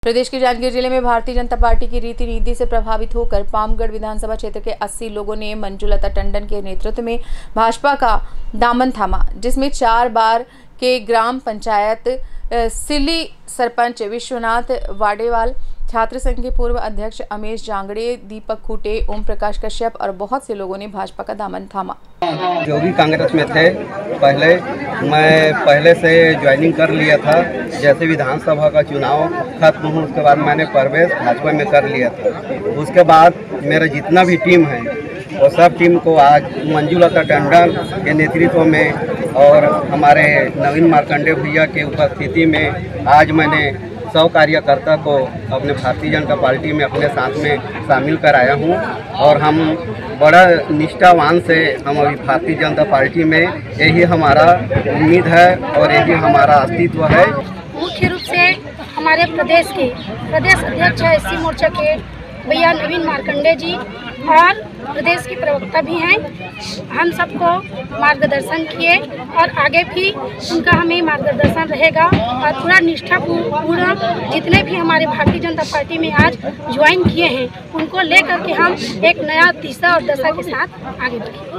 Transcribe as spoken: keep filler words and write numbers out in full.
प्रदेश के जांजगीर जिले में भारतीय जनता पार्टी की रीति नीति से प्रभावित होकर पामगढ़ विधानसभा क्षेत्र के अस्सी लोगों ने मंजुलता टंडन के नेतृत्व में भाजपा का दामन थामा, जिसमें चार बार के ग्राम पंचायत सिल्ली सरपंच विश्वनाथ वाडेवाल, छात्र संघ के पूर्व अध्यक्ष अमेश जांगड़े, दीपक खूटे, ओम प्रकाश कश्यप और बहुत से लोगों ने भाजपा का दामन थामा। जो भी कांग्रेस में थे पहले, मैं पहले से ज्वाइनिंग कर लिया था। जैसे विधानसभा का चुनाव खत्म हुआ उसके बाद मैंने प्रवेश भाजपा में कर लिया था। उसके बाद मेरा जितना भी टीम है वो सब टीम को आज मंजुलता टंडन के नेतृत्व में और हमारे नवीन मार्कंडे भैया के उपस्थिति में आज मैंने सौ कार्यकर्ता को अपने भारतीय जनता पार्टी में अपने साथ में शामिल कराया हूं और हम बड़ा निष्ठावान से हम अभी भारतीय जनता पार्टी में यही हमारा उम्मीद है और यही हमारा अस्तित्व है। मुख्य रूप से हमारे प्रदेश के प्रदेश अध्यक्ष है एस सी मोर्चा के भैया नवीन मार्कंडे जी और प्रदेश के प्रवक्ता भी हैं। हम सबको मार्गदर्शन किए और आगे भी उनका हमें मार्गदर्शन रहेगा और पूरा निष्ठापूर्ण जितने भी हमारे भारतीय जनता पार्टी में आज ज्वाइन किए हैं उनको लेकर के हम एक नया दिशा और दशा के साथ आगे बढ़ेंगे।